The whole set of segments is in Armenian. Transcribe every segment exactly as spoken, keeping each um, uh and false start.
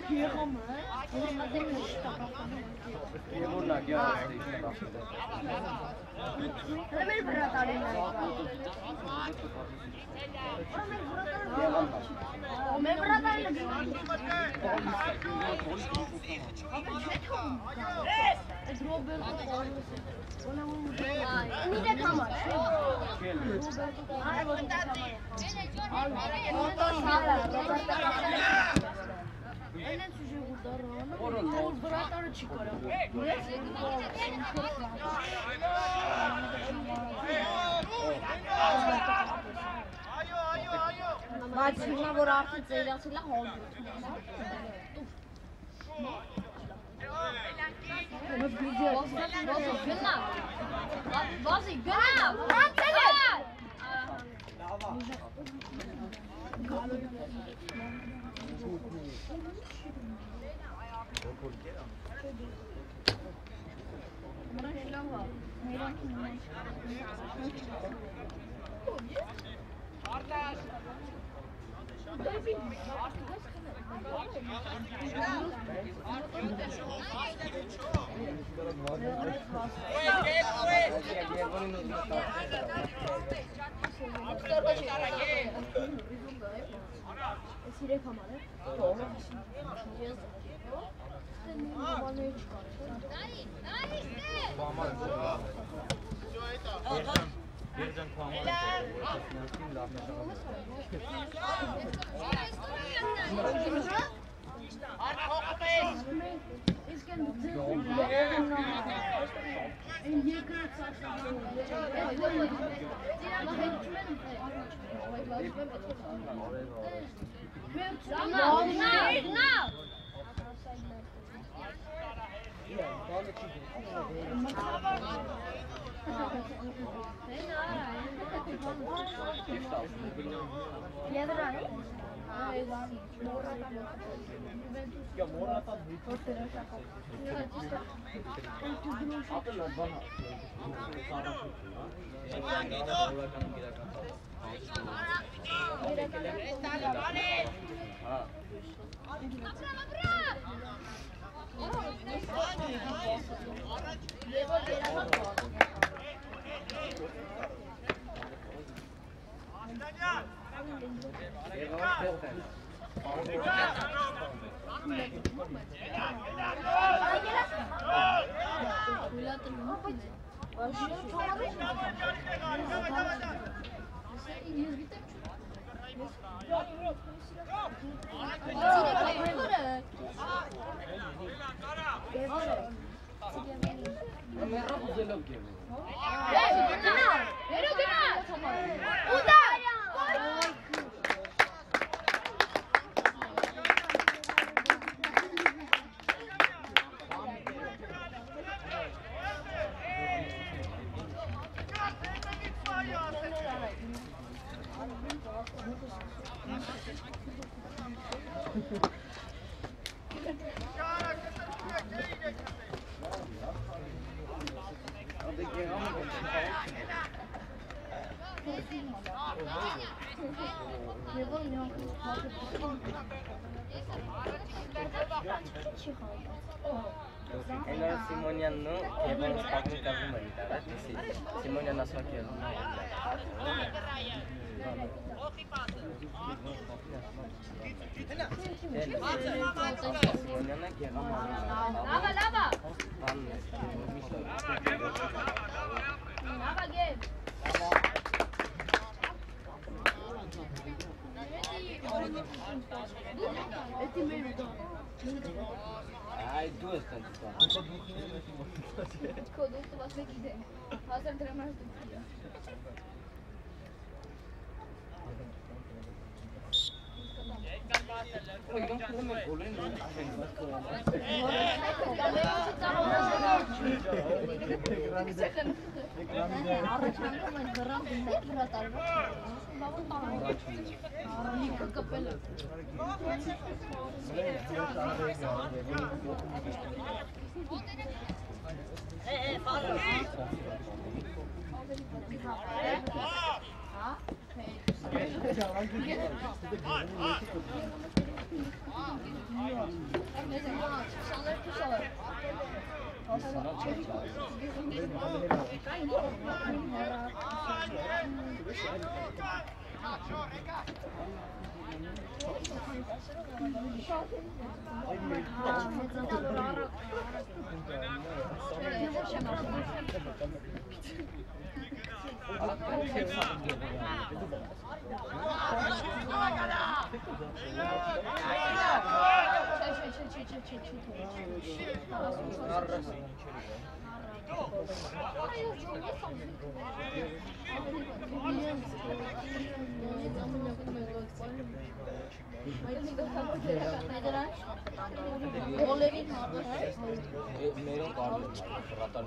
ये वो ना क्या है अरे मेरे ब्रता ने ओ मेरे ब्रता ने लगी नहीं देखा मत Aynen çocuğu kurtarır ama o bırakları çıkar. Maçına bıraktı zeylasiyle oldu. Was ik ben? Wat Sire kamerı. Doğru. Birden tamam. No, no, no. Ya Morata büyük. Ele Simoniano Kevin Sparking Kevin Marita. Simoniano só que Simoniano Kevin Lava, lava. Lava game. Ai, duas tantas. Quando você quiser. Faça entrar mais do que Eh, eh, fala. Ah, मेरे card रतन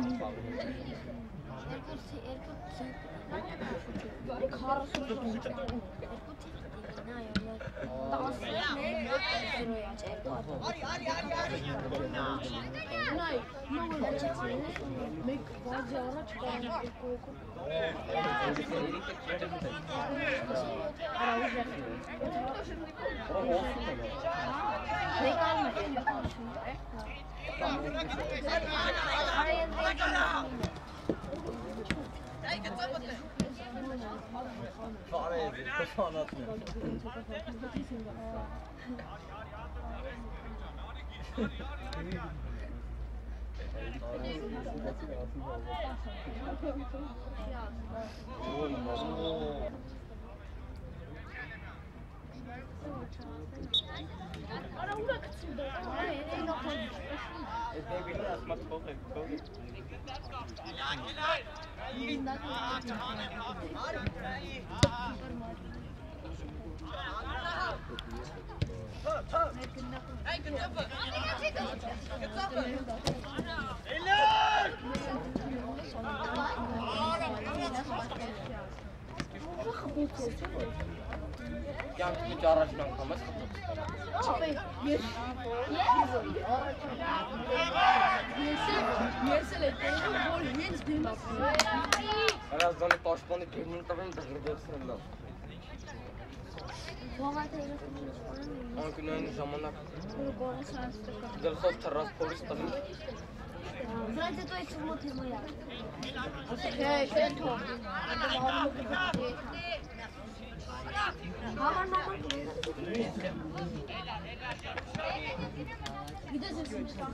क्या चार रचना खमस Biraz sonra toshbonni temir tabim dagirdirsin. On günün zamanla Dalsov terras polis tabim. Знаете, то есть вот и моя. Окей, что? Мама, мама. Где здесь мечта?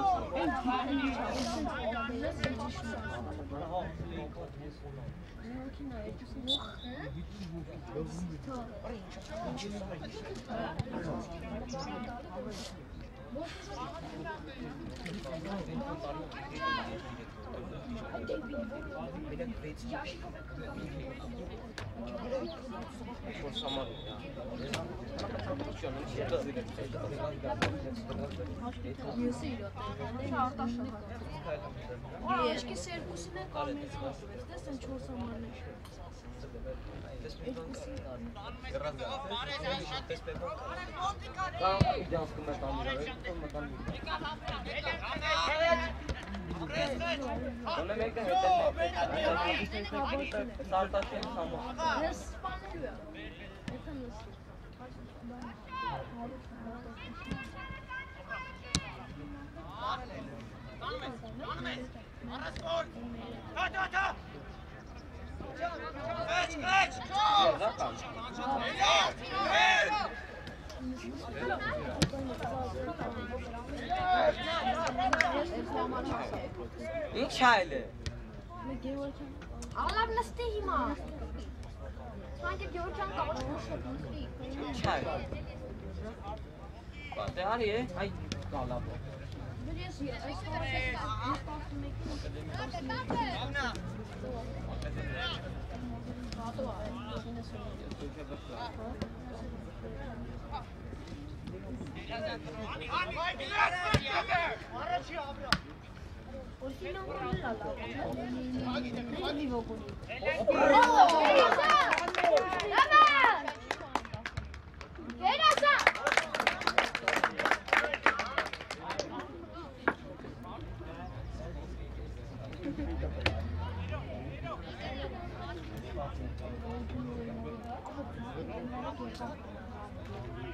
Eşki serkusine kalmayı sen çok zamanlı. Ona bekle hemen. Saat taşı tamam. این چایله Allah nastihima. Sanki göreceğim kavuşmuşum. çay Bak de hadi ay kala bu Biliyorsun ya.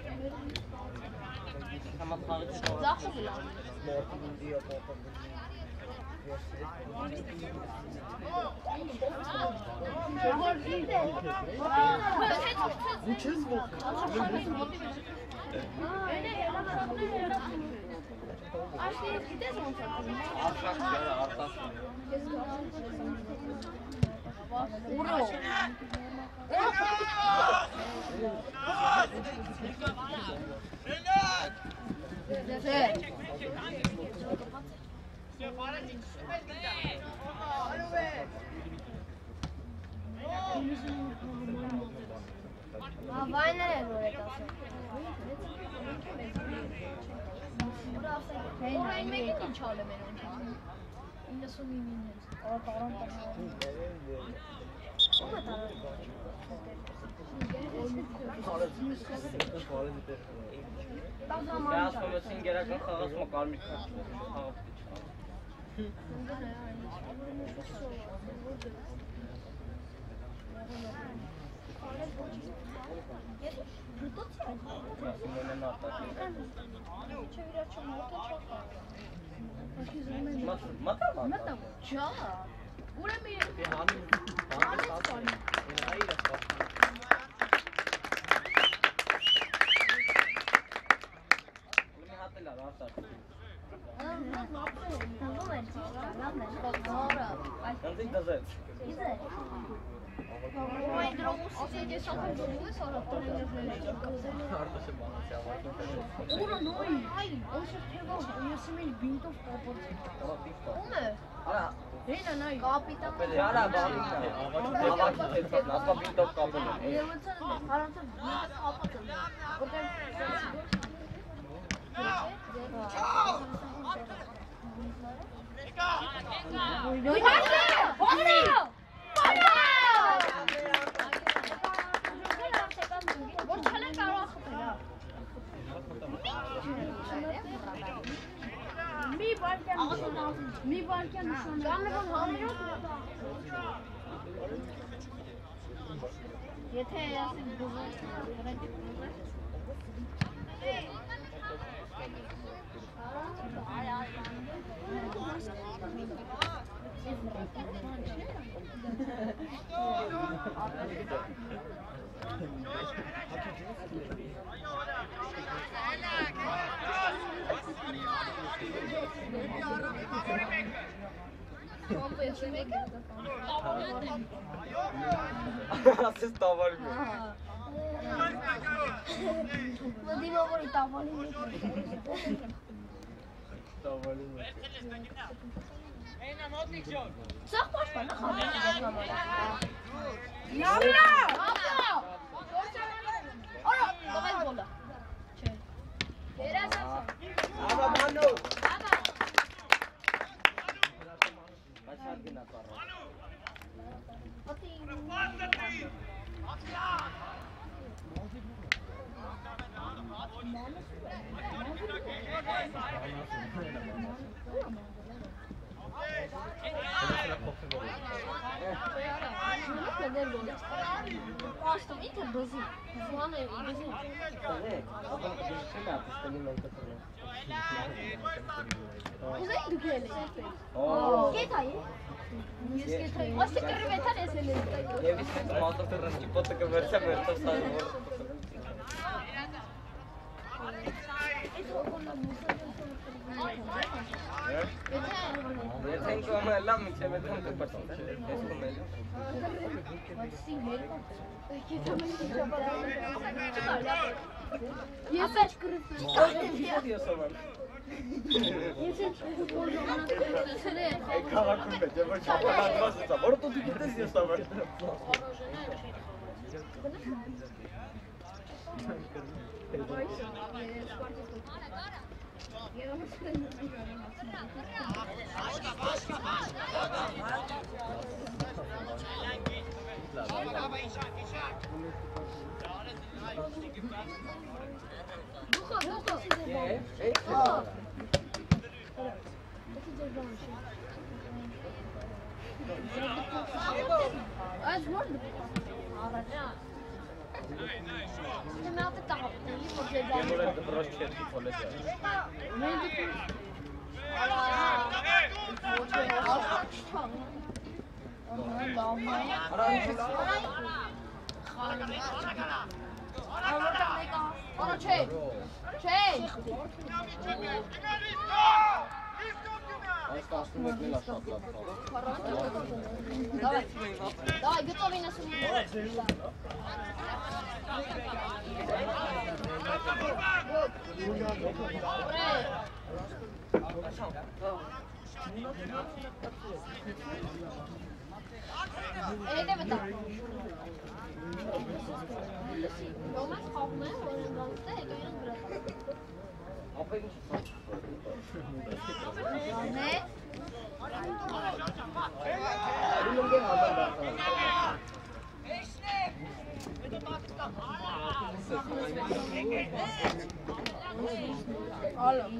Ama tanrı Zachte belang. Bu çiz bu. Arkas ya arkas. Vai nereye böyle kalsın? Oraya inmek için çağırdı beni. İnde su miyim? Orada taran taran. O da taran. beyaz koymasın gereken kağıt mı kalmış? Mata mı? Mata mı? Çağ. Buraya mı? Nanti gazet. Mai drogul se de sau pe drogul sau la tine. Ora noi, hai, o să pregau, eu să merg bine tot capăt. Ume? Ala. Rena noi. Capitan. Pe ala bani. Ala ce te asta bine tot capul. Eu înțeleg, arată bine capăt. Putem Uitați-vă! Oțel! मी बारक्या मी बारक्या काम पण हम येथे असे Asist tavır mı? Vădim ori tavolul. Tavır mı? Să faci pe la. Iamna! Ora, dov'è bolla? C'è. Era salsa. Aba manu. Aba. Başar gina para. Asta uite băzi. Zoana e băzi. Tane, adam ce mi-a pus pe nimeni că trebuie. Uzay dukele. Oh. Skate ai? Skate ai. O să te revetare să le dai. Ne viste cum auto pe răski poate că mergea mergea să ये थिंक को हम एला मिक्स में हम तो पसंद है इसको मैं ये सच कर दियो सामान ये सच कर ay kava kumbe जब छापा लागला असता बरं तू कितीच दिवस सामान Duha, duha. Ei, Azi mor. Թե մի հատ է տաղապ էլի, որ ձեր բանը։ Գեմորը դրոշ չէ դիփոլետ է։ Մենք դուք Ara şey. Şey. Այս տասնմեկ էլ աշատլատ կա։ Давай. Давай, готовый на сумму. Ele deve estar. Romas kalkma, onun bankta egoyun bırakalım. Ապա ինչ։ Ne? Ուրեմն գեմ համարդարձան։ Alo.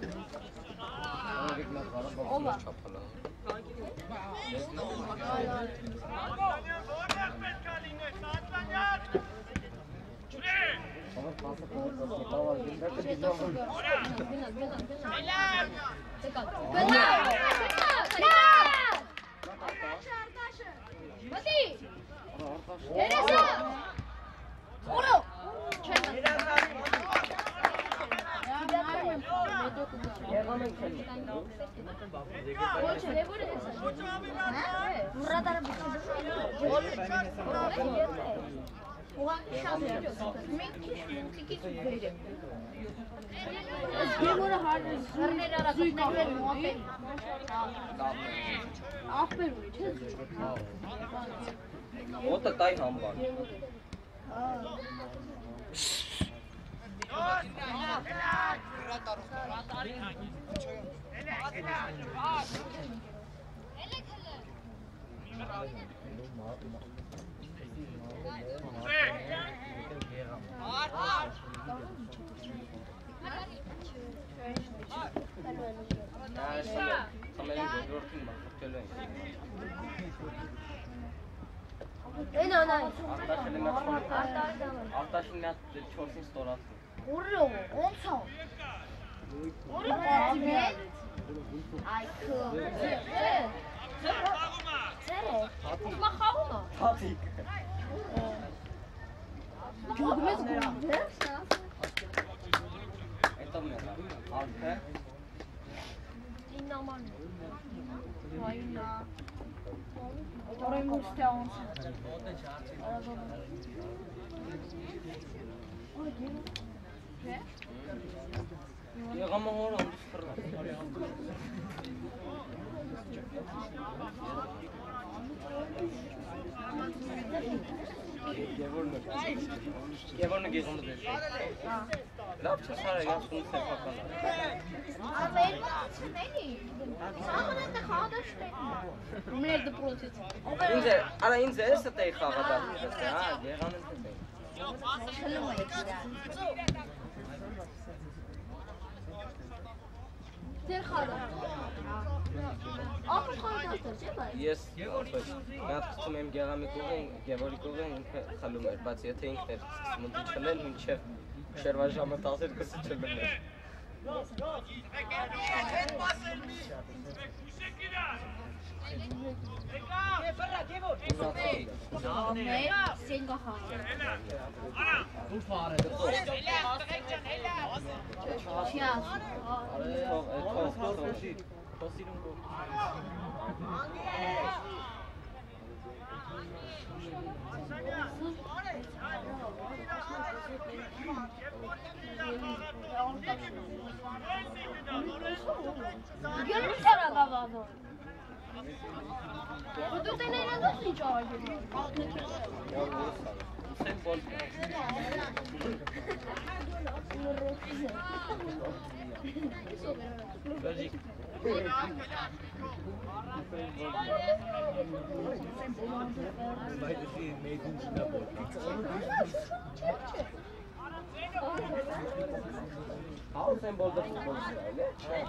Oba. Ոտը տայ համբար։ Էն անայ։ Արտաշին մի հատ չորսին ստորացնի։ Ուրո, ոնց է։ Ուրի պատիվ է։ Այ քո։ Ցերը։ Մա խաղում է։ Հատիկ։ Գյուղում ես գում։ Էտո մենա։ Ալփե։ Իննաման։ Վայնա։ Orayı müşteri Եղամը հոր ամուս խրնա։ Գևորնը գեղումը դեշ։ Լավ չէ սարը յանց խունի սեփական։ Ալեր չնելի։ Սաղն է խադաշտեն։ Մեր դպրոցից։ Ինձ է, արա ինձ է էսը տեի խաղադար։ Հա, եղան են տեի։ Շլում է։ Դեր խադա։ Ապա խադաշտը չէ՞ բայ։ Ես ապա մի հատ խցում եմ գեղամի կողին, գևորի կողին ինքը խլում էր, բայց եթե ինքն էր մնդի չլել, մինչև շերվա ժամը տասներկուսը չլում էր։ Ne? Sen bakalım. Bu fare. Çiğaz. Görmüşler adamı. Bu da ne nasıl hiç ağacı? Sen bol. Logik. How sen bolda futbol öyle?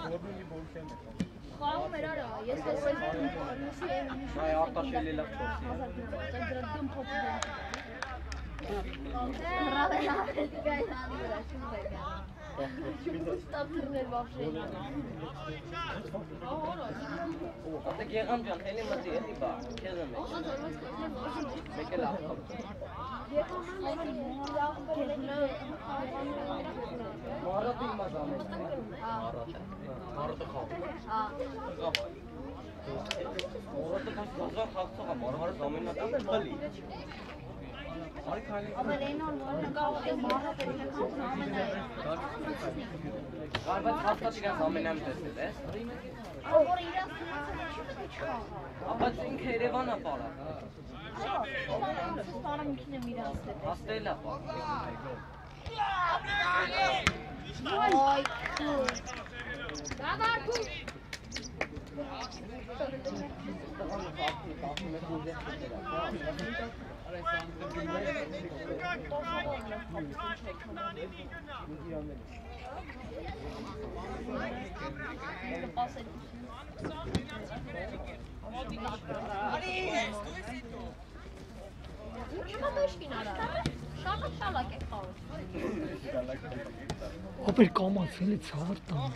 Xalq merara, если Ay, orta şeyle laf çok. Zaten topu. Artık yığamcan, hele mati, hele ba, kezeme. Peki laf. Mağara duymaz ama. Mağara. Mağara da kal. Mağara da kaç gazan kalksa ama mağara zamanla da kali. Galiba hafta çıkan zamanla mı testi? Ama sen kervan yapala. Hastayla yapala. Ay, Baba, dur. Ապեր կամացել է ցավր տան։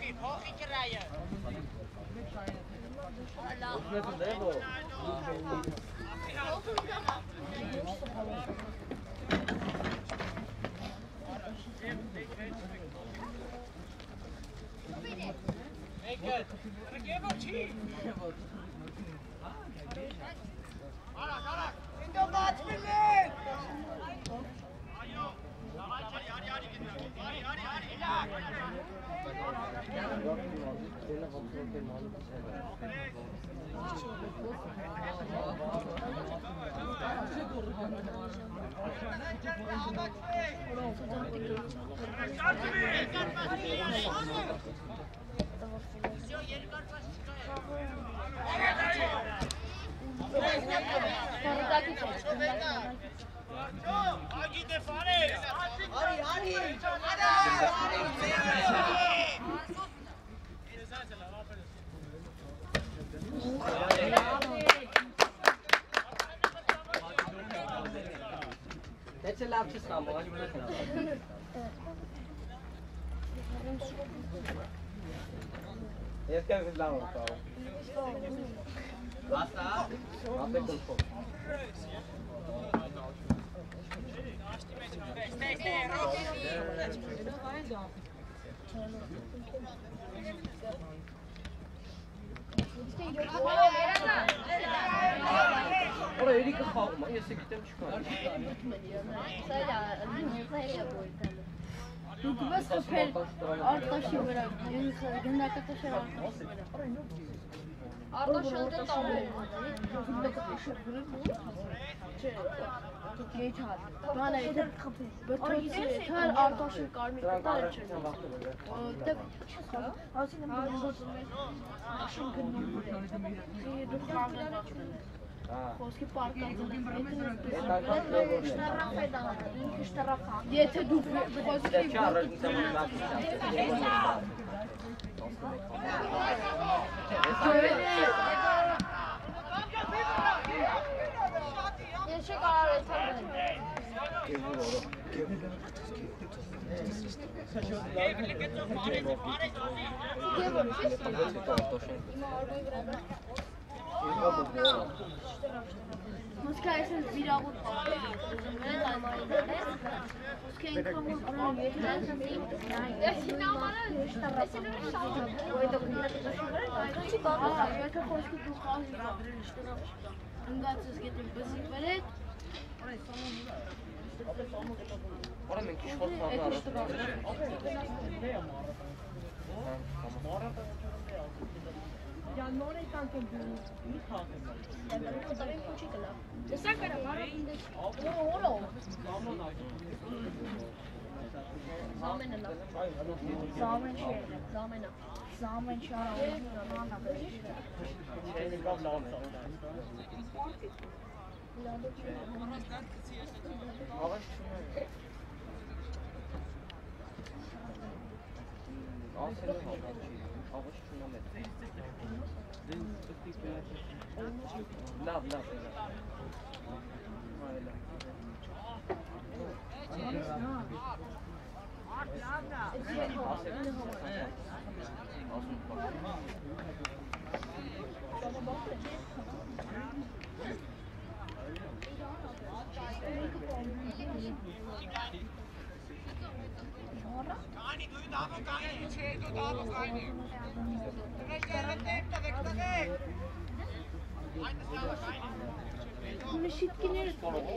Nece lapçı sınavı var? Este es la otra. Basta. Ape con foco. Oraya erik kalkma. Yese gittim çıkar. Դուք ո՞ս խփել արտաշի վրա։ Ես գնդակը Արտաշը դե տալու։ Չէ, չար։ Բանը եթե խփել։ Բրտոյի չար արտաշը կարմիր կտարը չէ։ Դե ասին եմ աշին գնում։ Դու խաղալը չէ։ Խոսքի պարկած Եթե դու խոսքի Ես չկարար է Մոսկա այսպես վիրաղուտ մենդ այմայիներ է Մոսկա ինքան մոտ Ես ինամարը Ես ինամարը Ոյդը կնիրատը Չի բաղա Եկը խոսքի դու խաղի Ընգացս գետին բզիկ վրետ Ora men kish xod Ya non è tanto buono. Mi cambia. Però también cuci che la. Te saca la mano in de. Oro oro. Zamen na. Zamen şey. Zamen na. Zamen şara. Zamen Lav, lav. Kani, doe je daar ook aan? Je doet daar ook aan. Recht, recht, recht, recht, recht. Müşitkinler.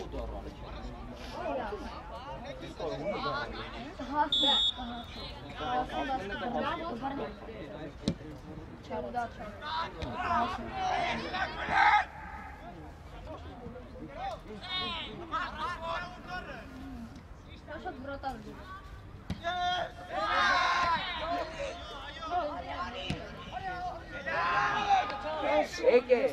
Ege.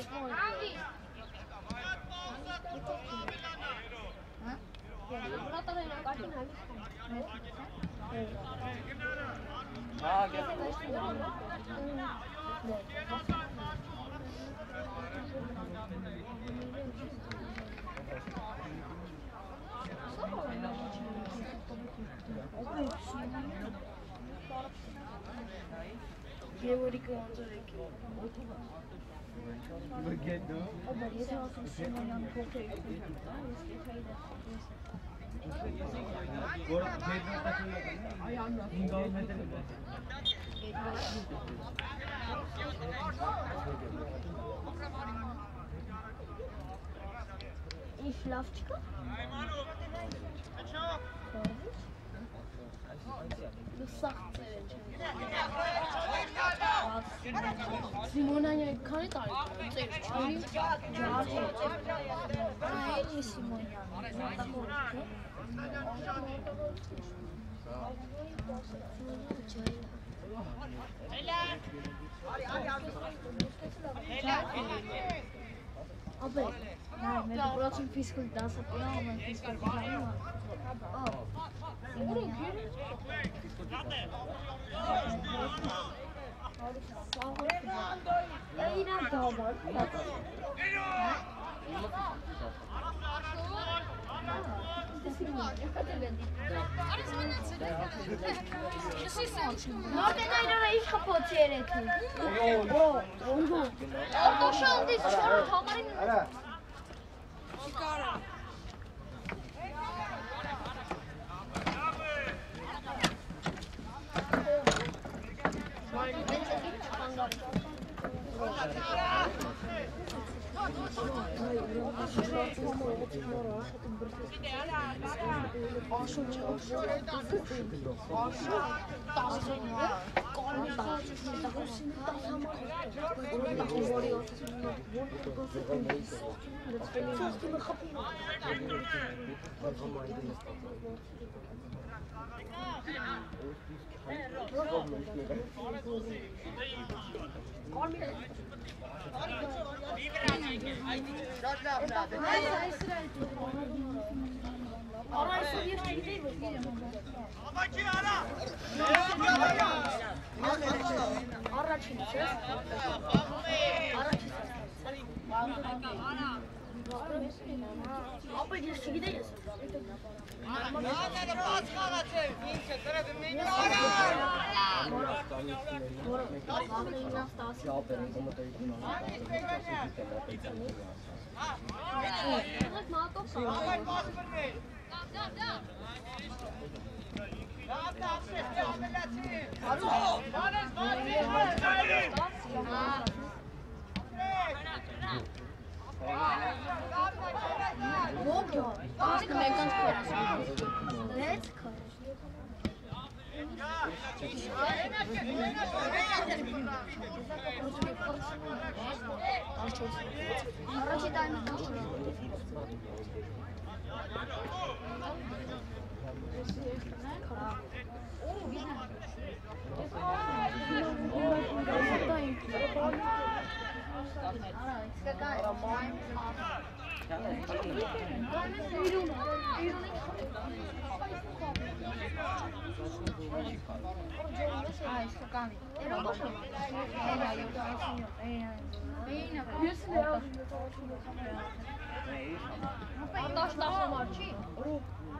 Ha gel. Georg Wanzerek. Vergeet nou. Oh, maar dit was een zin aan de koffie. In Slavčka? Do zachte. Simona je kan het al. Ja, nee, Simona. Abi, ya met de broodje fiscal dans op jou, maar fiscal gaan. Oh. Yine dallar. Morgen ga je er eens kapot zitten. Oh, oh, oh, zo dit is zo maar.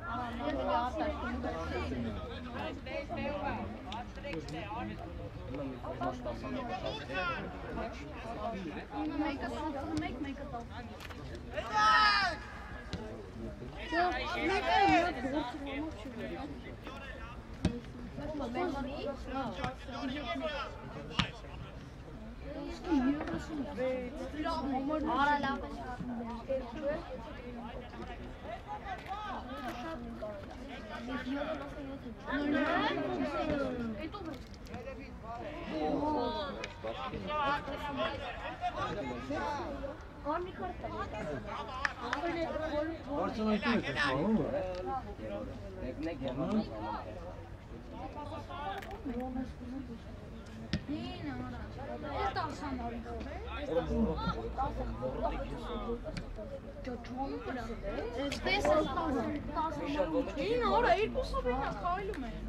Ինը արա երկու սովենա խայլում է։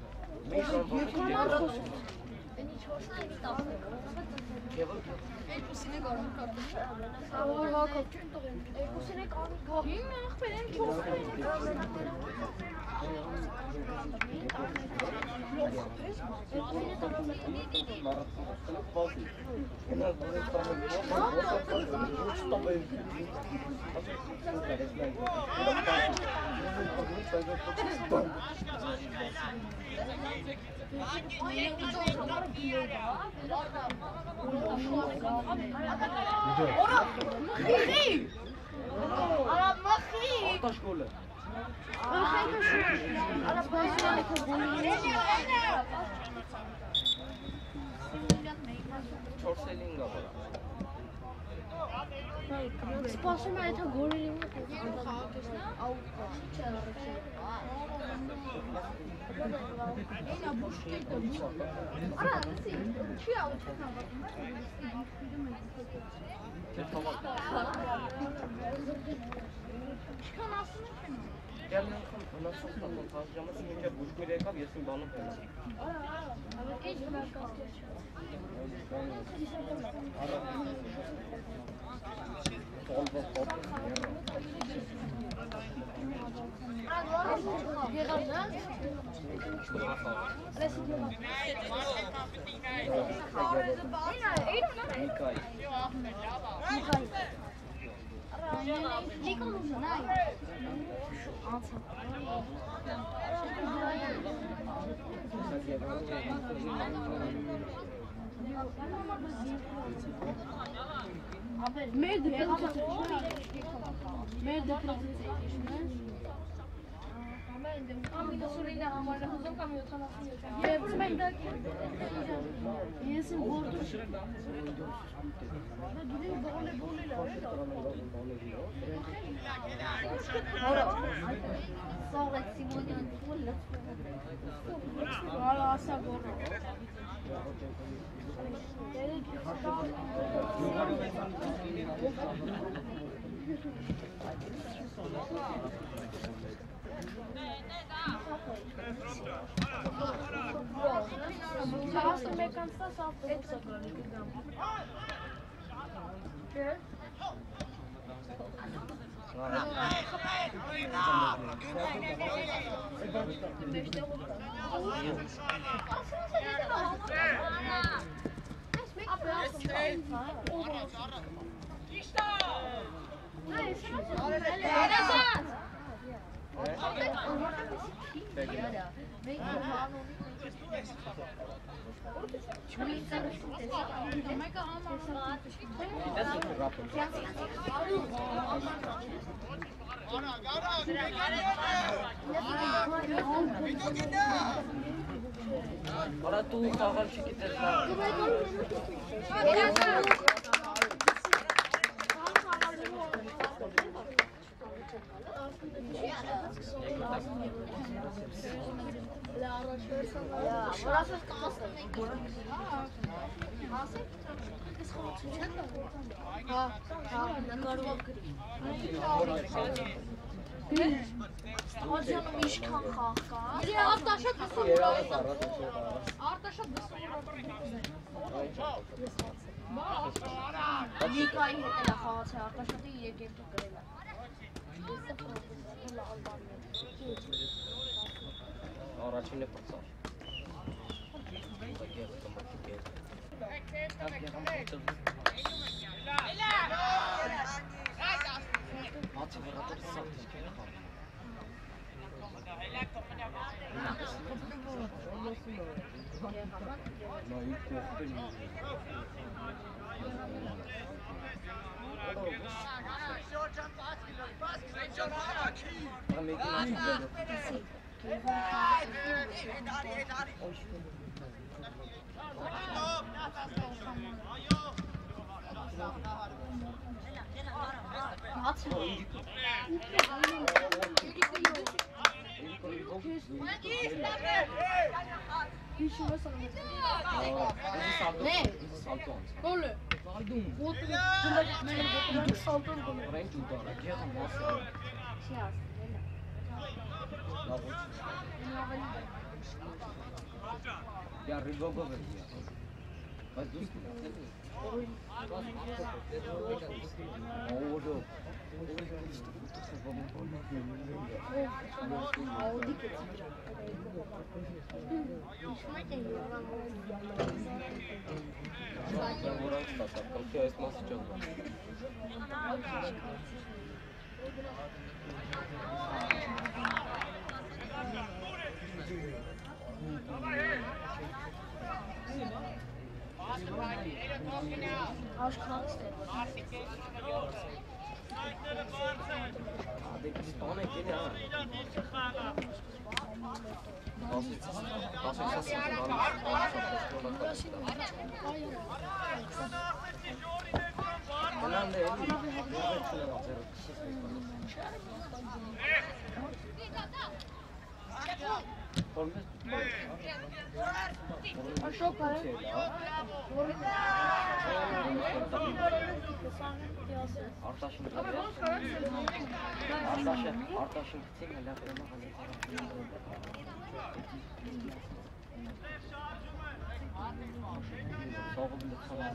Երկուսին է գարուն կապում։ Որ հակով չեն տողեն։ Երկուսին է գարուն կապում։ Ինը աղբեր են Սպասում է եթե գորերի մոտ աու չէ Էնա բուշ կետը Արա, լսի, չի աու չես նավատում Չքան ասում եք են Գերն անգամ վնասող տակոն խազրամասի մինչև բուժկույր եկավ, ես իմ բանում հենա։ Արա, արա, էջ վնակասկեր չէ Եղավ նա։ Նիկայի։ Նիկան ուզը նայ։ Անցա։ Մեր դեպքում մեր դեպքում Ամիդասուրինը համարը հուզում կամ յոթանասունյոթ Եվ մեր ես եմ որդուր Գիրին բողոլ է բողոլ է Սաղետ Սիմոնյան բողոլ Արա ասա բողոլ Չասը մեկ անցնա սավ տողսը կրանի կգամ Չէ Արա դու խաղալ չգիտես նա։ Աջանում իշքան խաղ կա Իրի արտաշատ բսում Արտաշատ բսում Նիկայի հետ էլ է խաղաց է արտաշատի երկերտու կրել է Առաջինը պրծար։ Գեղը կմրտի գեղը։ Մացի վրատոր սաղ դիսկերը խաղ։ Նա իր կողտել Ne? Böyle. Saldım bunu. Renk udara, gեղը մասը։ Şey aslında. Լավ ոչ։ Я рыбогով եմ։ Բայց դու Օրո։ Որոնց ստացա, կլքի այս մասը ճողնա։ Aşklar işte. Hadi İspanya gel ya. Falan değil. Aşağı para. Artaşın Artaşın Artaşın gitsin laf etme Soğuk bir tamam.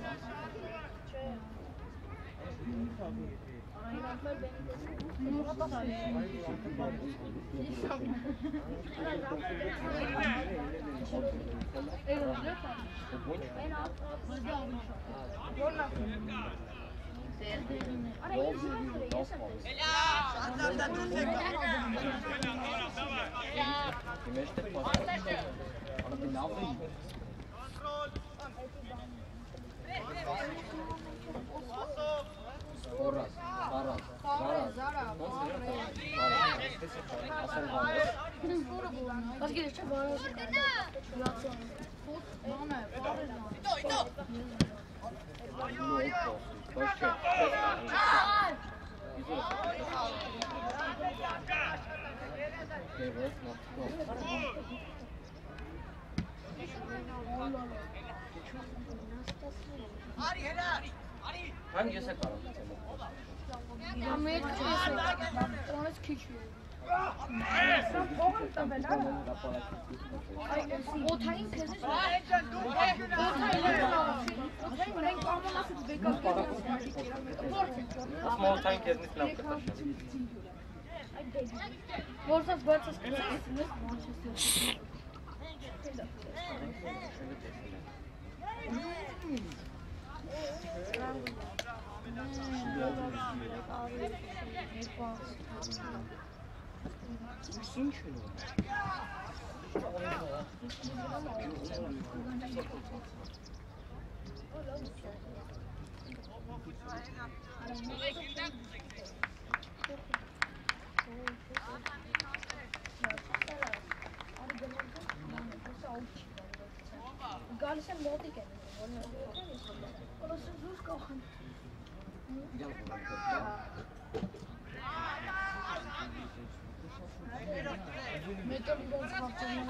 Oraz, zaraz, zaraz. Kaç gelişecek? Bana Hangi yasak var? Amerika onu küçüyor. O tayın kızı. O tayın Small tank is not enough. Bolsas bolsas kızı. Sim, şunu. Galişen बहुत ही कहते हैं और उससे जूस का मैं तो बहुत खाते हैं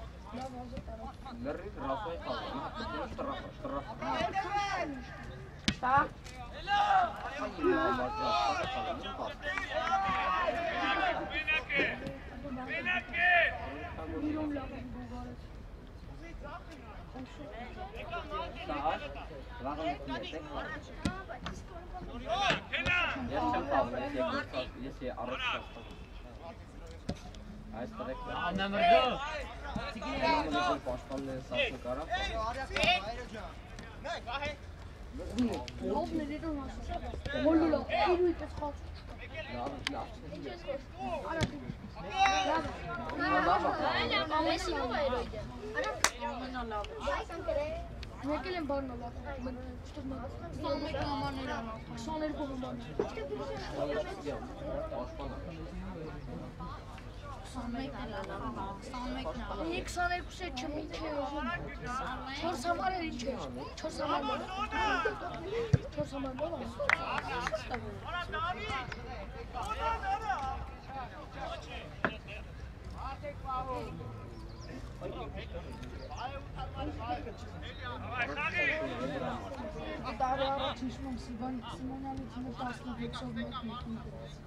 Nerede? Rafa kaldı. Rafa, Rafa. Šta? Waarom heb je niet Je hebt al met je goed je je arts Hij is direct. Ja, neem maar door. Ja, maar dat is pas van de stad kara. Nee, ga heen. Loop me dit doen. Mollo, ik doe het schot. Ja, ja. मैं के लिए बाहर ना ला सामने का मार नहीं रहा सामने को बाहर एक सामने को से छमी छे छोर सामान है छे छोर सामान छोर सामान बोलो Darya çeşmem Sivan Simon'un içinde tasla geçirmek mümkün.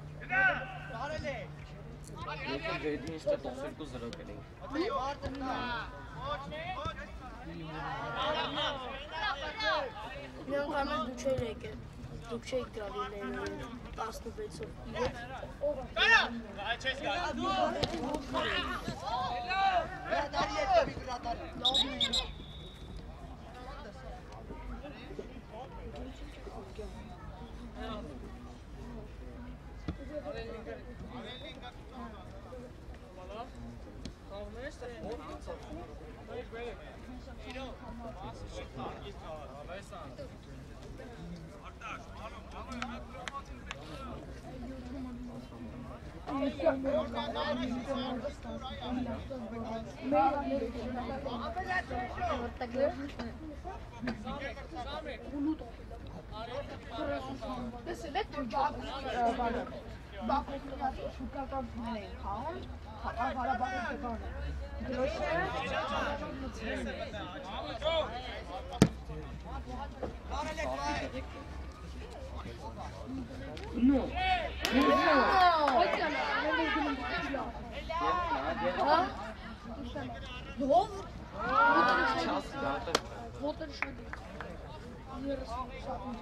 लेकिन रेडी इंस्टा तो फिर को जरूर करेंगे मैं खाना दूसरे लेके दूसरे गाड़ी ले ले tasla बेचो No. Вот это что? Не рассказывай,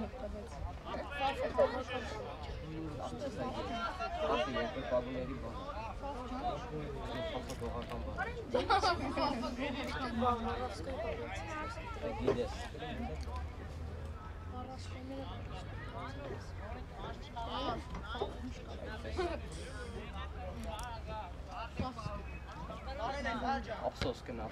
Afsos gemaakt.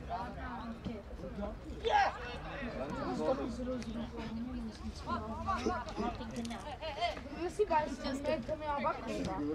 Если гостя с этими обаками.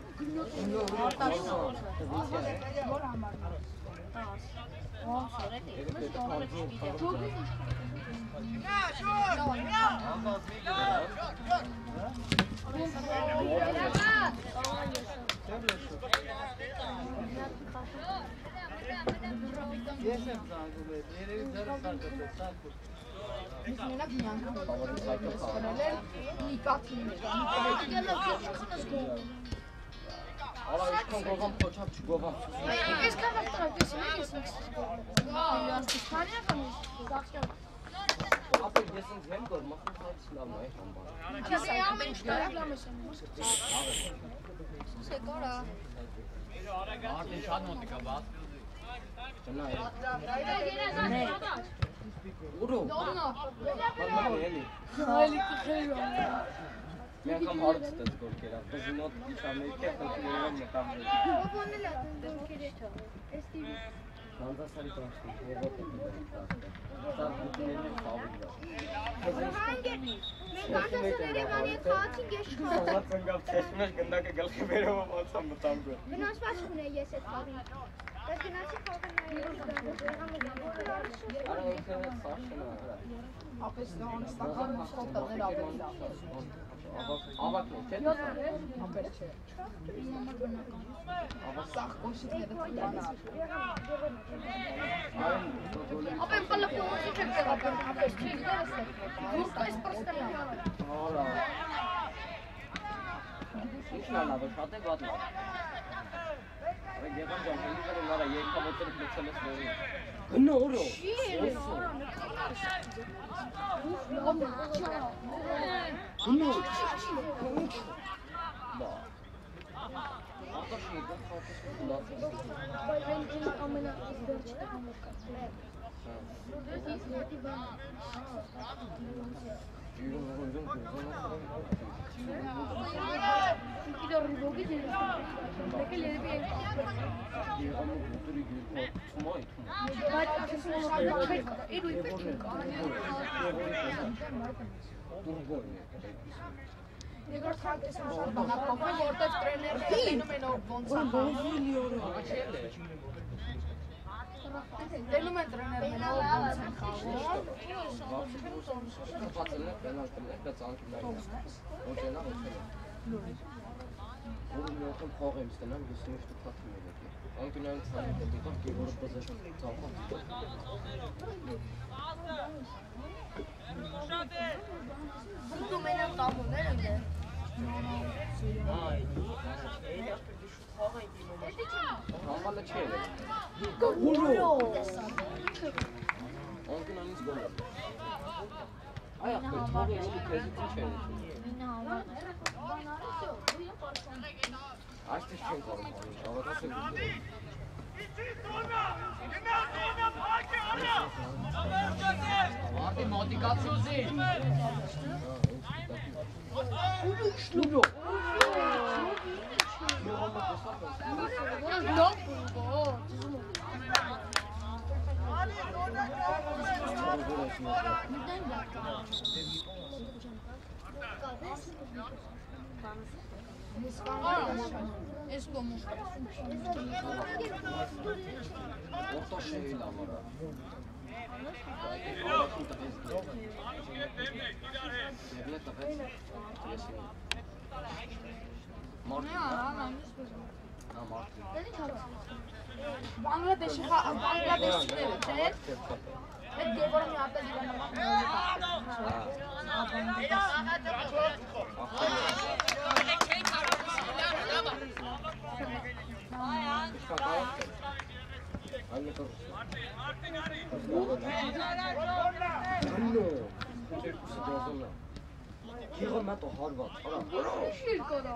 Ale ich kan głową pociąć głową. Jest kawał trafisz, nie jest nic. Ja z Hiszpanii tam jest. Apel jestem z Memgor, ma to coś dla mnie tam. Ja ja mam cztery dla mnie. Segura. Ah, den Schaden und die Kabas. Nee. Udo. Donna. Wat maak je nu? Heilig gegeven. मैं कम hot stand को खेला तो विनोद की सामने क्या करते हैं मैं काम नहीं वो बोलने लगा तुम के लिए एसटी कौन सा सारी तो वो बहुत सब कितने में खाओ hangi Galatasaray bana kaçın geç kaldı. Allah संग अब चश्मे गंदा के गल के मेरे वो बहुत सब बताऊंगा Biraz başka ne yeset abi. Das genau sie kaufen अरे उनसे साथ सुना Abi işte onu sakın koptan ne yapacağız? Ավակ է, չէ՞։ Ամբեր չէ։ Սաղ կոշիկները տանա։ Ապեն պալը փողոցի չեք տեղապեն, ապեն չի գերս է, որկա ես պրստել է։ Արա։ Ինչն է լավը, շատ է վատ լավ։ Արե գեղան ջան, հենի կրում նարա երկավոտերը պլեցել ես լորին։ Գնա օրո։ Չի է, արա Գնա։ Բա։ Արտաշի եկան խաղտես լավ։ Այն այն ամենա վերջ տղամուր կա։ Ջիրում ուզում կուզում Իդոր ռիվոգի դերս։ Եկել երբի են։ Եղամ ու գուտուրի գիրքով թումայ թում։ Բայց ասում եմ չեք, իրու իպետ չեք։ Դուրգորն է։ Երկրորդ հանդեսում շատ բանակով է, որտեղ տրեներները տենում են ոնց է Տենում են տրեներները ոնց են խաղում։ Բացել է պենալտի, բայց անկյունային է։ Ոչ ենա, ոչ ենա։ Որը մի ոտում խաղ եմ ստենամ, ես մի շտուկ հատում եմ եկի։ Անկյունային ծանիք է դիտող, գևորը բզեր ծաղում։ Դու մենակ կամուներ ընդ է։ Համալը չէ։ Գոլո։ Անկյունայինից գոլ է։ Այ ախպեր, թողը էլի քեզից ինչ է։ Այստեղ չեն կարող անում, շավատաս է գուտը։ Martin, մոտիկացու զի։ Շլուբյո։ Լոկ։ Ես կոմու։ Որտա շեհի լավարա։ Եվնե տվեց, եսին։ Մարդին։ Հա, մարդին։ Բանգլադեշի բանգլադեշիները, չէ՞։ Այդ գևորը մի հատ է դիվանաման։ Այլ կոր։ Աննո։ Չերկուսը դրազոննա։ Գեղը մատո հարված, արա։ Շիր կորա։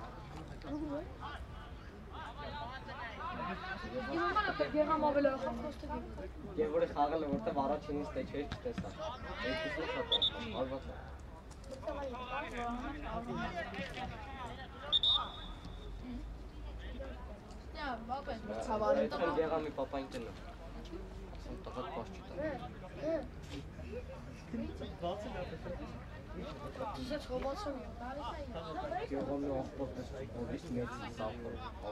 Իմամանը գեղամ ավել է խախոստը գեղը։ Գևորը խաղել է, որտև առաջինից տե չէր չտեսա։ Երկուսն շատ է, հարված է։ Նա բաբեն ցավարի Այդքան գեղամի պապային տնը։ Ասեմ տղատ պաշ չտա։ Ես խոբացում եմ։ Գեղամի աղբոտս որից մեծ սաղբոր։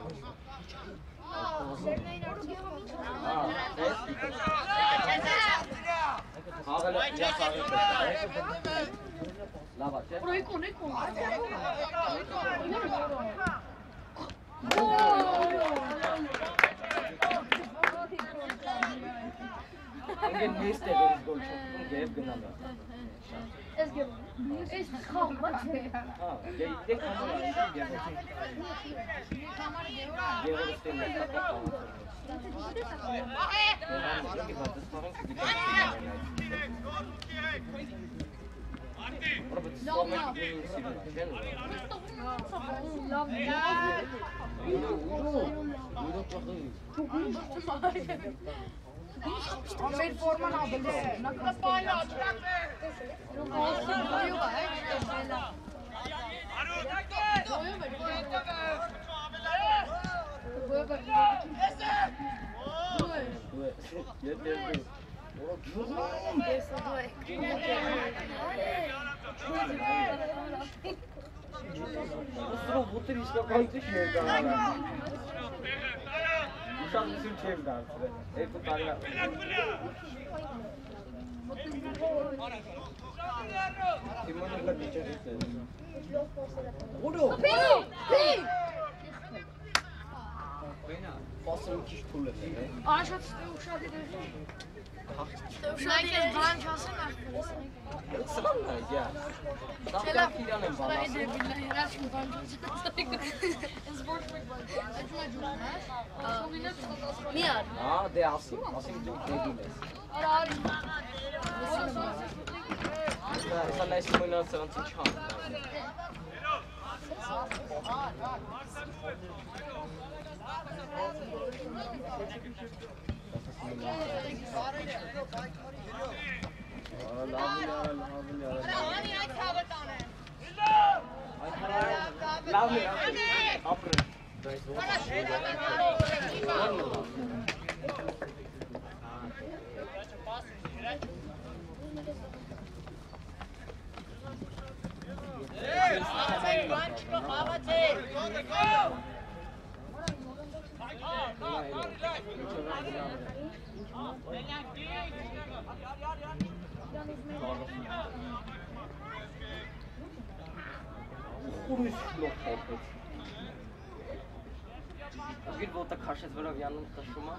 Խաղել է, իրա խաղել է։ Լավա, չէ։ Պրոյկուն, եկուն։ Ինգեն մեզ տեղերից գոլ չոքվում, գեև գնալ է։ Ես գևում, ես խաղմաց է։ Հա, եկ համար է, գեև։ Գեևը ստեն է, տապա խաղում։ Լավ Մեր ֆորման ավելի է, նա կապալա Ուսրով իսկական ճիշտ ներկայացնում։ Ուսանություն չեմ դարձրել։ Երկու տարի։ Timon la teacher is. Fasıl kiş pulu ne? Aşağı uşağı dedi. Uşağı dedi. Falan çalsın mı? Sıram ne ya? Daha kiran en bana. Billahi raşım falan çalsın. Miyar. Ha de asim. Asim çok ne diyorsun? Sen ne isim oynar seven için çağır. Bir volta karşı böyle yandım taşıma.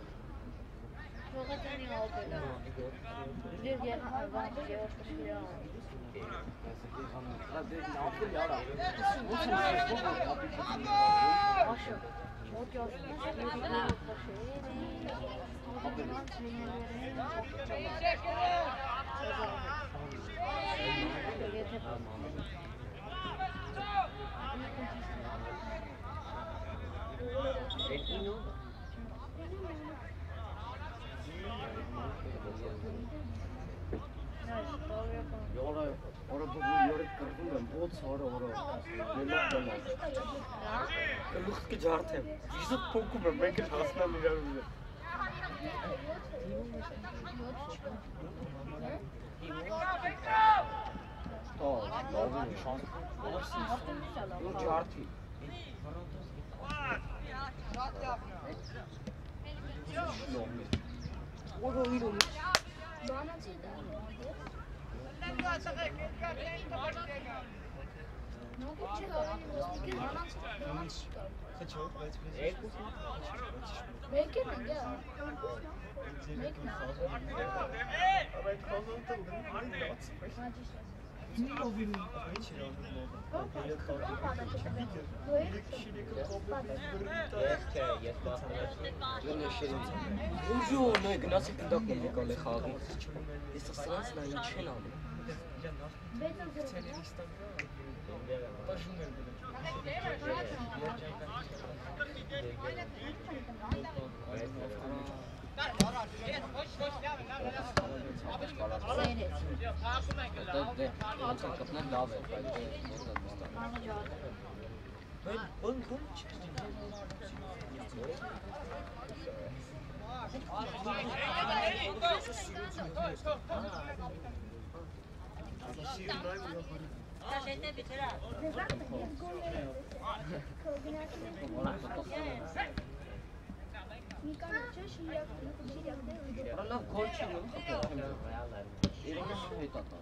Orada orada bu yörük kırdım ben बहुत सारा हो रहा है मैं करना है लुक के जाते हैं जिस को को मैं के हंसना नहीं रहा मुझे तो बाबू शांत वो जार थी वो वो ही लोग Bonjour, nee, genau so bin doch noch gar nicht haben. Ist das ganz nein, schön an. Allah korkuyor. Elinde sürekli tatar.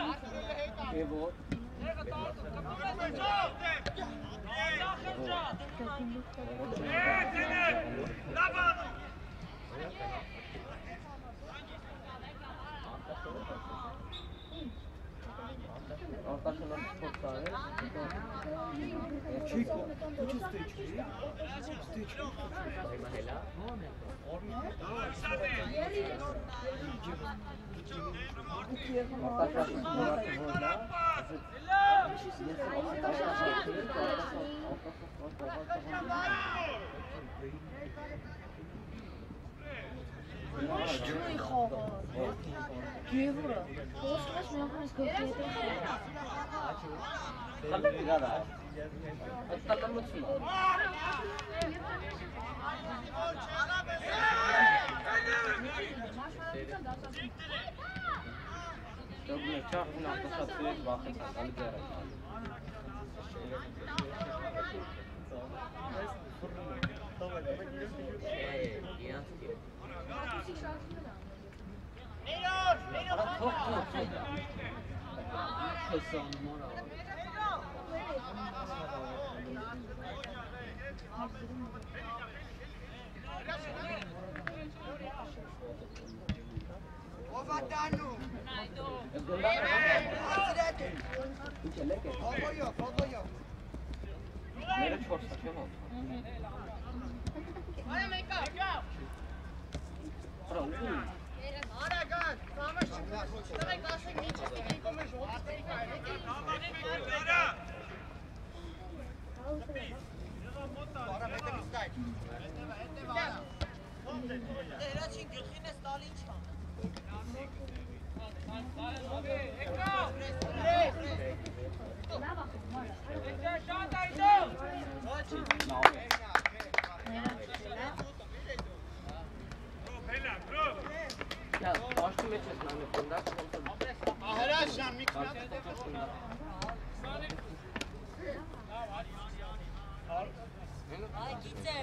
Hey, boy. Arkadaşlar nasıl çok tane? Çek o. Kaç üstü içiyor? Üstü içiyor. خليك جدع اتكلم وتسمع طب نرتاح هنا على التصفيق باخذ على الجرس मेरे छोड़ सकते हो अरे मेका अरे वो अरे God promise तब एक कासे नीचे से नहीं को मैं shot Ya, başka meç etmem yapımda. Arkadaşlar mikro. Ay gitse.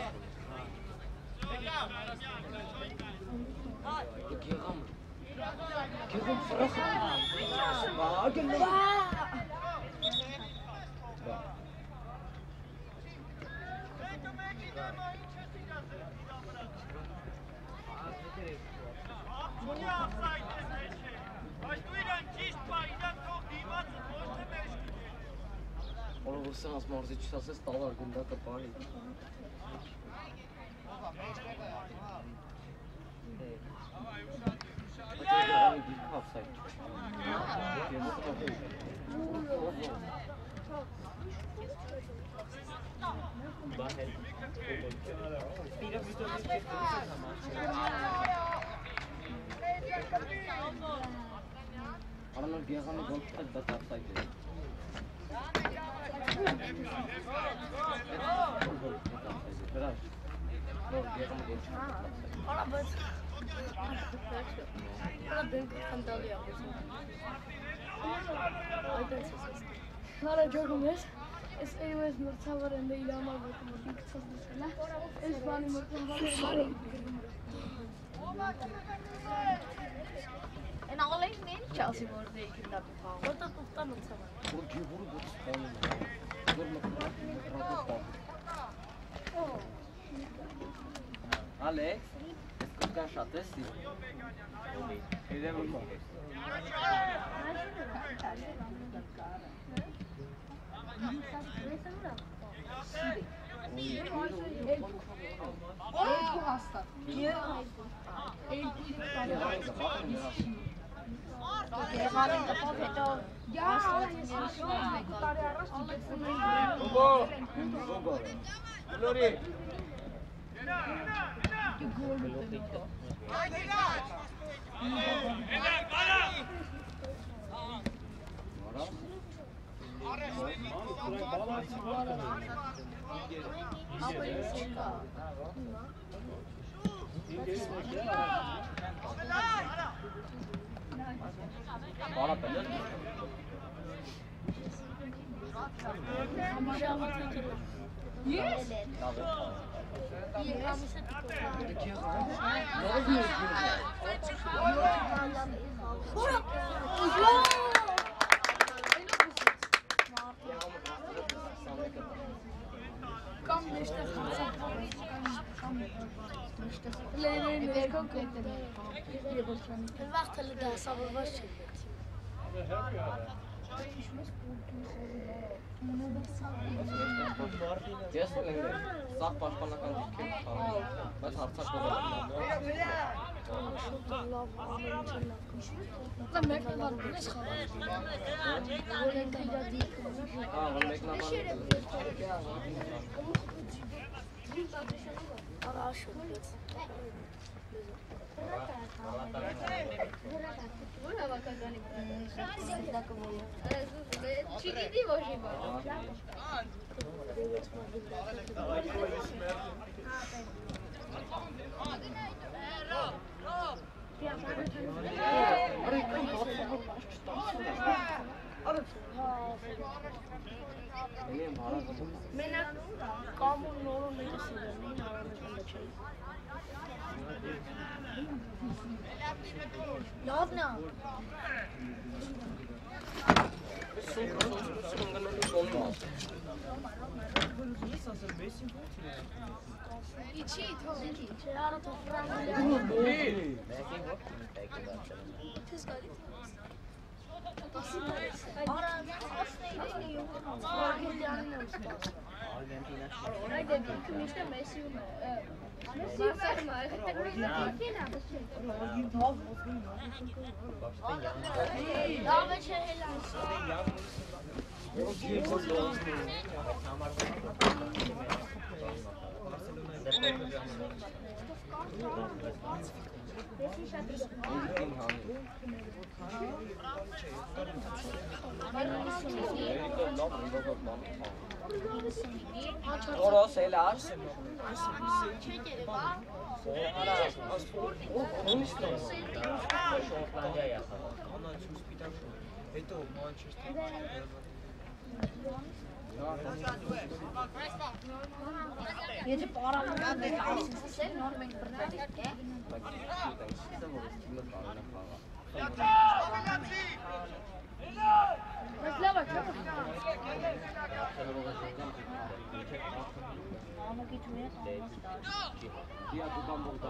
Gigam. Gigam fırık. Vaa gel. Ola vursan az marzi çıtasız dalar gündə kapayı. Hadi bir kapsaydı. Adamlar bir yakanı gol tutar da kapsaydı. Biraz. Bir yakanı gol tutar. Ora bas. Ora dön sandalye yapıyorsun. Ora jogumes. Es ayvaz murtavar ende ilama bakım bir kısa mesela. Es bani murtavar. En alleen in Chelsea wordt rekenen dat bepaald. Wordt dat op dan het samen? Voor die woorden wordt spannend. Door met de Oh. Alex, escucha un chatesi. Ele é muito bom. El bu hasta. Gaan kapot het al. Ya, para arrastrar. Gogo. Gogo. Lori. Bana belir mi? Yes. Kan الوقت اللي ده صبر بس Kesinlikle. Sağ başkanla kanka. Ben harçak olayım. لما يكبر بس خلاص ولا كده دي Aa, bunu bekle ara şu Buna bakacağım. Çiki değil o şey var. Benim Bharat मैंने कामन नोरो में कैसे नहीं नोरो में चाहिए याद ना olmaz. İçi tabii. यार तो पुराना Değil. और असली नहीं और ये जानने उसका Ay dedim ki işte Messi mi? Messi mi? Ya ben şeyler Doğru şeyler. Onun işte. ये जो पारा में से नॉन में करना है مثلا بچا नाम की चुने Dia tukang bongkar.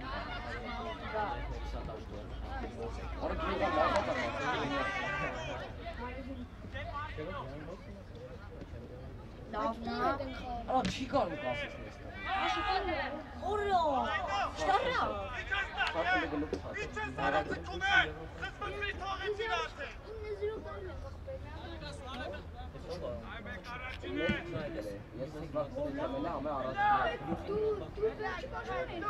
Orang juga mau apa? Davna Aa çıkar mı kalsın? Oreo Starra Farklı bir look var. Ganze Tunnel! Trifft man für die Tore in die Latte! Yes, bak bu da ama arası. तू तू बैच पकड़ नहीं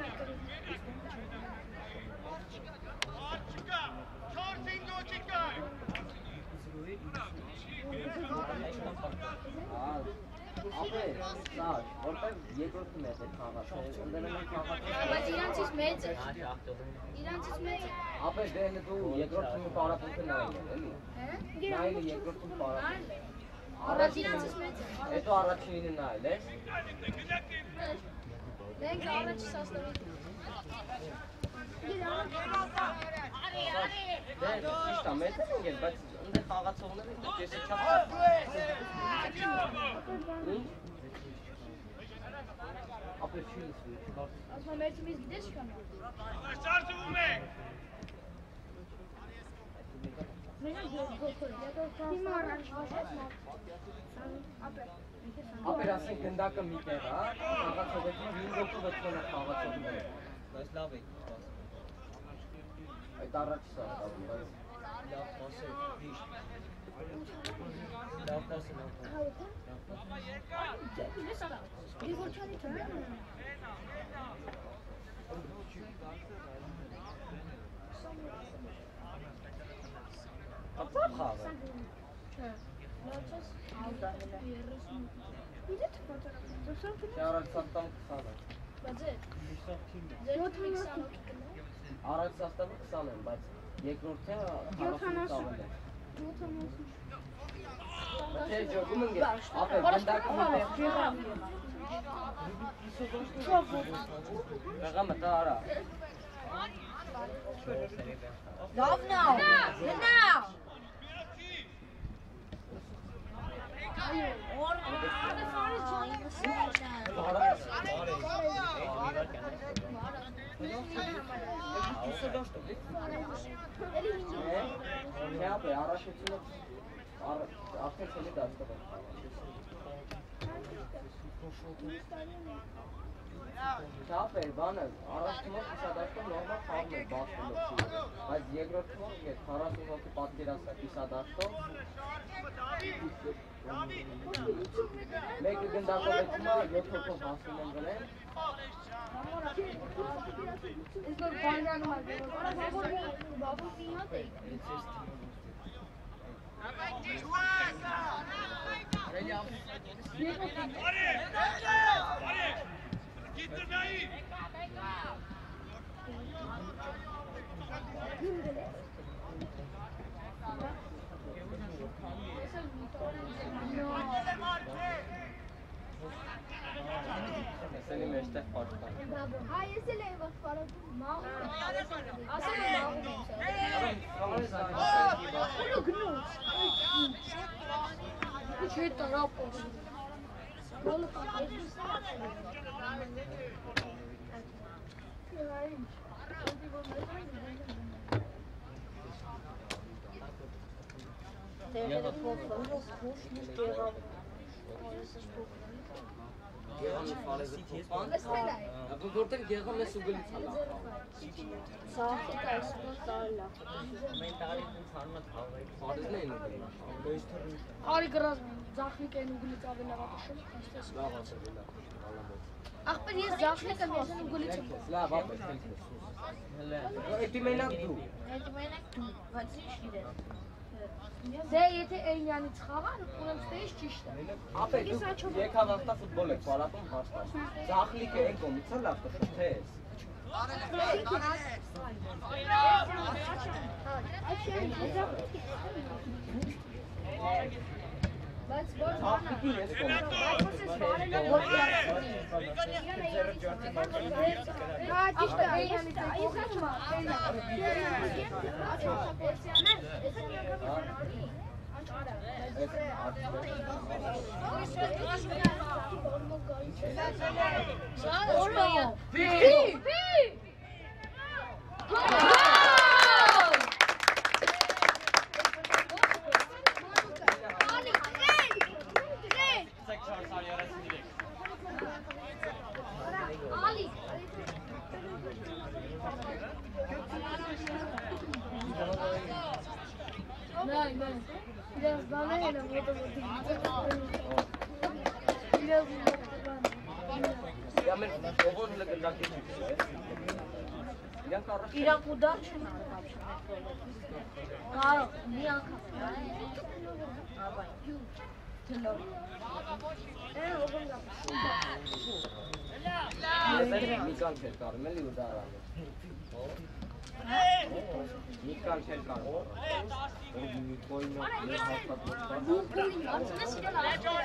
Chica! Tortingo Chica! Aa. Abi, sağ. Orada ye gördüm ya kanka. Ondan hemen kanka. Aber İran siz mezun. İran siz mezun. Abi ben de tu ye gördüm para pun nahi hai. Nahi ye gördüm para. Aber İran siz mezun. E to araç yine nahi le. Ben kahve çiğsasla Ben işte mesela gel bak onda kanka sonra da kesin çap. Abi şunu söyle. Als man met hem is dit kan. Starten we mee! Abi rasın gında ka mitera. Kanka sobat bin लोग को बच्चों ने खावा चाहिए. बस ला भाई. Ay taraf sa. Ya posso diş. Ya posso não. Apa khabar? Yaran sattam kısalar. Araç sastavı kısalar. Bak yekrorta harasını sağlar. Şey jogumun gel. Abi bunda kumda. Ragam tara. Love now now और Կիսը դաշտ է։ Հապ է, առաջությունը արդեն չելի դաշտը։ Հապ է, բանը, առաջնումով կիսադաշտով նորմալ խաղում է բաստելով, բայց երկրորդումով քառասուն հոգի պատկերացա կիսադաշտով մեկը գնդակով էցում է, յոթ հոգով հասնում են գնեն It's not fun and hard. Babu Fihat. Seni meşte farklı. Hayır, seni bak para. Mal. Asıl mal. Hiç hiç taraf olsun. Balık Ապա որտեղ եղան ես ու գլից հալա։ Սաղի տայսմոս տարլա։ Մեն տարին ցանմա թաղի։ Հարիզն են ու։ Արի գրազմ, ձախնիկ են ու գլից ավելավատշում, այստես։ Լավ ասել է։ Ախպեր ես ձախնիկ եմ ես ու գլից եմ։ Լավ, ապա թելքես։ Հələ։ Էդի մենակ դու։ Էդի մենակ դու, բայց ինչ գիտես։ Դե եթե Էյնյանից խաղան, ուրեմն ստեյս ճիշտ է։ Ապա դու եկավ հաղթա ֆուտբոլ եք պարապում հաստատ։ Ձախլիկը այն կողմից է լավ կշփես։ Բայց որ Ձախլիկի ես կողմից։ Հա, ճիշտ է, Էյնյանից այն կողմը, Nein, nein. Biraz bana hele moda moda. Biraz Ya mən oğuzla qındaq keçmişəm. İran qarşı. İran udan şuna. Qaro, niyə qapı? Abay. Telo. Ee, oğlum yapmış. Mən Mikan çelkarım, mən udaram. Mikan çelkarım. O koyma, ne hastat var. Bu koyun altına sigara.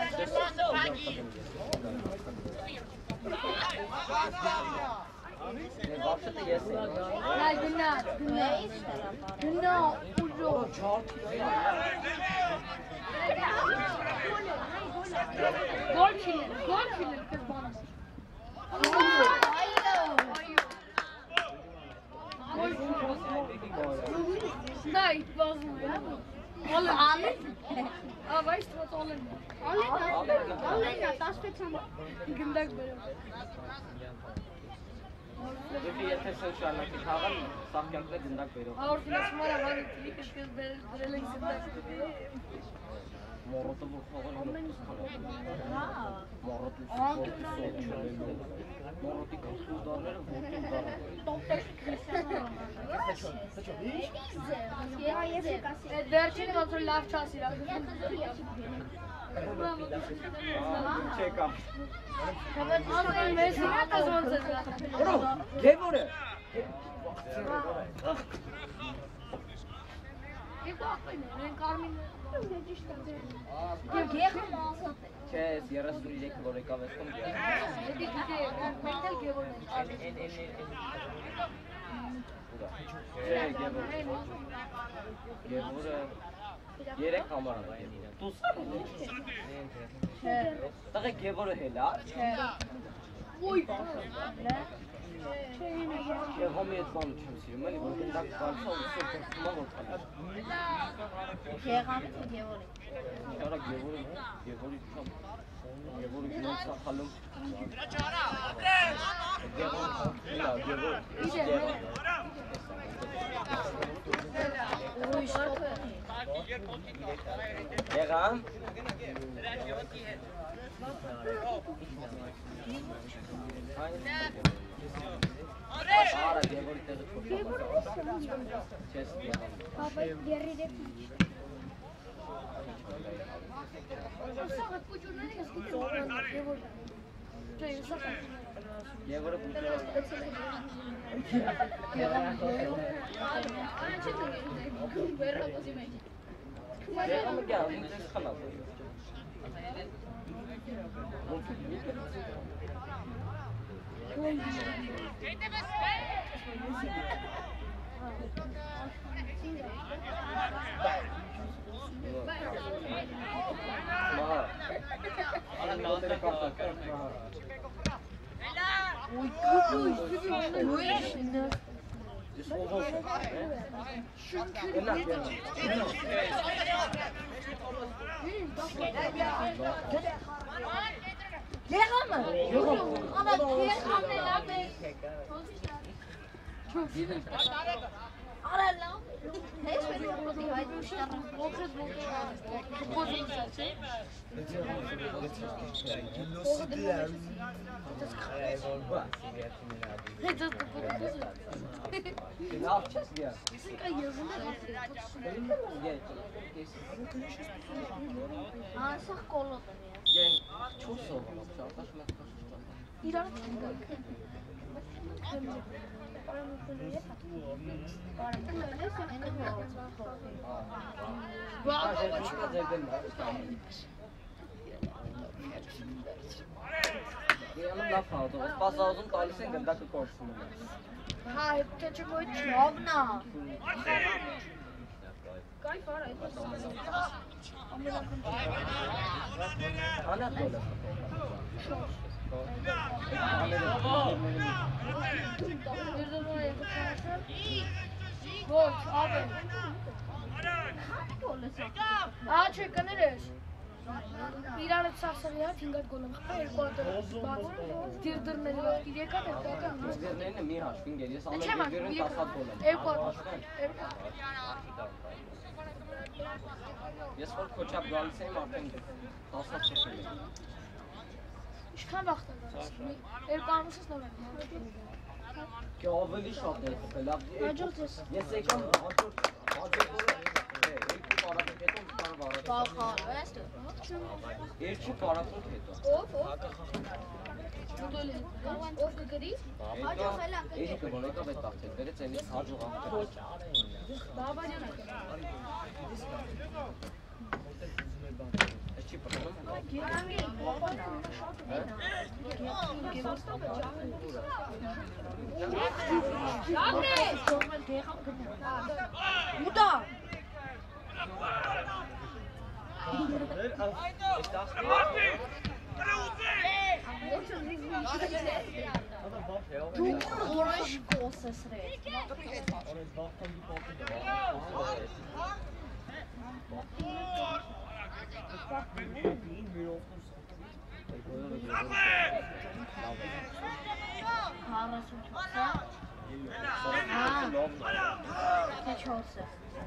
Ne başladı yesin. Hayır, günah, günah. Günah, ucu. Gol killer, gol killer kız bana. Да, и возможно. Alle alle. Ah, weißt du was alle? Alle, alle, das wird schon Gündag böyle. Եթե եթե սոցիալը քաղան, սահյանքները գնդակ բերող։ Օրդինս մորա վարի տիկը շկես բերել են գնդակ։ Մորոտը փոխողը։ Հա։ Մորոտը։ Մորոտի կուսուդարները ոտին դարը։ Վերջինը ոնց որ լավ չասի իրա։ Չեկա։ Ամեն մեսինա կազմոնց է։ Որո՞, գևորը։ Եվ ախպեն են կարմին։ Եվ գեղը մասատ է։ Չէ, երեսուն երեք որ եկավ էսքում գեղը։ Եդի գիտե, մենք էլ գևոր ենք։ Են են են են։ Չէ, գևորը։ Գևորը Երեք համար է գեվորը։ Դուս։ Չէ։ Տղե գեվորը հելա։ Չէ։ Ոյ բախը։ Չէ, ինը յա։ Եվ հոմի այդ բանը չեմ սիրում, էլի որ դակ բարձա ու սուպեր թվում որ տալի։ Եղամի թե գևորի։ Արա գեվորը, գեվորի չեմ։ Գեվորի գնալ սախալում։ Դրա ճարա, Անդրես։ Գեվորը, գեվորը։ Իդե։ Ոյ շոտ։ Եղամ։ Արա գեվորի տեղը չոք։ Չես եղամ։ Պապա դերի դեպի։ Սաղատ կուջուրների ես կուջուրների գևոր։ Չէ, սաղատ։ Գեվորը բուջուրը։ Եղամը գա, ինձ ես խնավ։ Մահա։ Արա նոտերը կապտակ։ Ոյ կուջուր, ոյ շինը։ Ես ողոս։ Գնա, Եղամը։ Արա եղամն է լավ է։ Արա լավ։ Հես պետք է ոդի հայտնի շտարը։ Ոքրը ոքրը ոքրը Հետո Լավ չես գա։ Սիկա եզում է։ Ասա կոլոտը։ Ген չորս օր շարտաշ մեկ քաշ։ Իրան Յանը լավ հաղթող, սպասազում տալիս են գնդակը կորցնում են։ Հա, հետո չկոյ չովնա։ Կայ վարա, այդ Անատ գոլը։ Ոչ, ավեն։ Ա, չէ, կներես։ Իրանը ծախսալի հատ հինգատ գոլում խպա, երկու հատ դիրդրների վաղտիր եկատ է տական։ Դիրդերներն է մի հաշվին գեր, ես Չեմ ամեն դիրդերին տասատ գոլ եմ։ երկու հատ, երկու հատ։ Ես որ քոչապ գալիս եմ արդեն տասատ չեմ։ Ինչքան վաղտ է գալիս։ Երկու ամուսից նոր եմ։ Կե ավելի շատ է խփել, լավ։ Հաջորդ ես։ Ես եկամ հաջորդ հաջորդ օրը երկու պարակոտ հետո քան վարը։ Բալխան, ես դու։ Երկու պարակոտ հետո։ Ով, ով։ Ուդոլի։ Ով կգրի։ Հաջող էլա կգրի։ Էրիկը որ եկավ այդ տաղթել, դերեց այնից հաջող աղթել։ Բաբաջան ակել։ Ես չի պրոբլեմ։ Գերանգի, բաբաջան շատ է։ Գերոստապը ճախել։ Լավնե, թողնել դեղամ գտնա։ Ուտա։ Դու որոշ կոսեսրես։ Թե չորսը։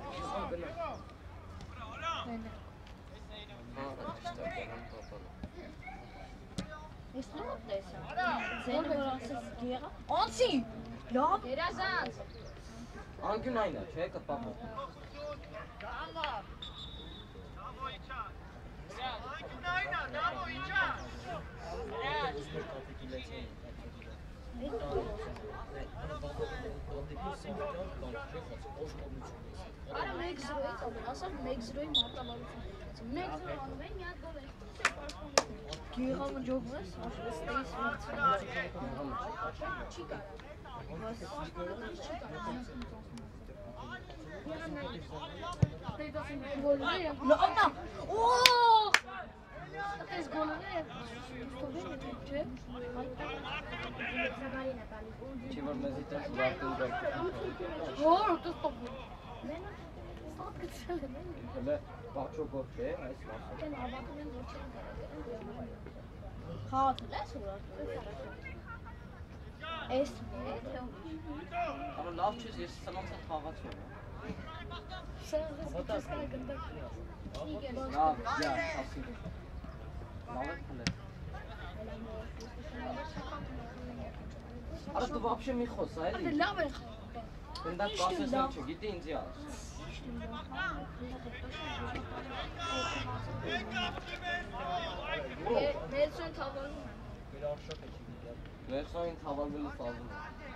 Ես լավ տեսա։ Ձեն որ ասես գեղա։ Անցի։ Լավ։ Երազանց։ Անկյուն այն է, չէ՞ կպապը։ Արա մեկ զրոյից ամեն, ասավ մեկ զրոյի մարտավարություն։ Մեկ զրոյ անում են, մի հատ գոլ է։ Գեղամը ջոգում ես, աշխվես տեիս վիցին։ Չի կարա։ Բայց աշխվես չի կարա։ Golü ne? No, no. Oo! Dat is golü ne? Što vidi Türkçe? Çevir mezite bıraktım da. Doğru, to stop. Slatko cele. Böyle bak çok okey. Nice master. Hatırlarsın Esme. Ama ne yapacağız? Yeşil sanatsa hava atıyor. Sen de kıskana gındak. Ya ya kalsın. Mavet kule. Ara tu вообще mi khosa Hadi eli? laber. Bundan bahsediyorsun çünkü gitti ince al. Nelson tavanı. Ne sonra tavallı saldım.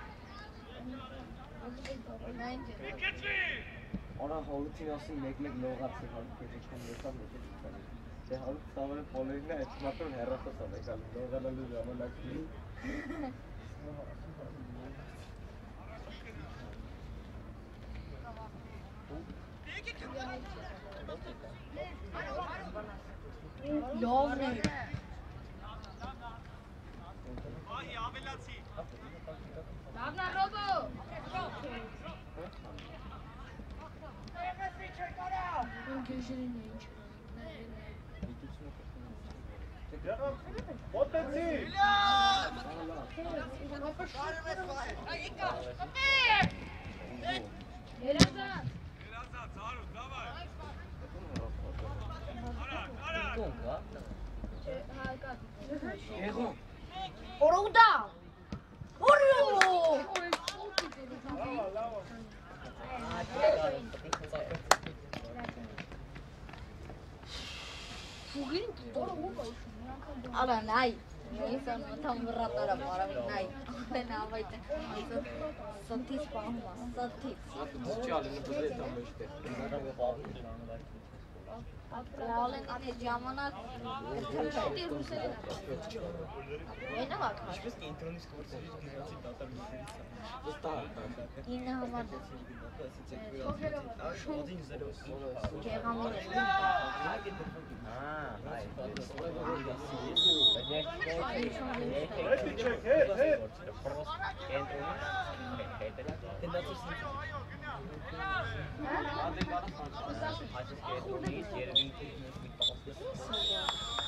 Ona halı tiyasın mekmek logat se halı project'ten desam ne çıktı. Se halı savare following na ekmatro herrasa sabe kal logalalu jama lagti. Lovely. Dagna Robo. Ben gözlerini neymiş? Elazığ. Ego. Orada. Oreo. Bugün Ala naik. Ini sama tam berat ada orang naik. Kenapa itu? Sotis paham sotis. Dizce halini böyle tam işte. Kralın ane camına Sotis bu sene. ne bak? Yine hava. Kayak kamu Hadi bana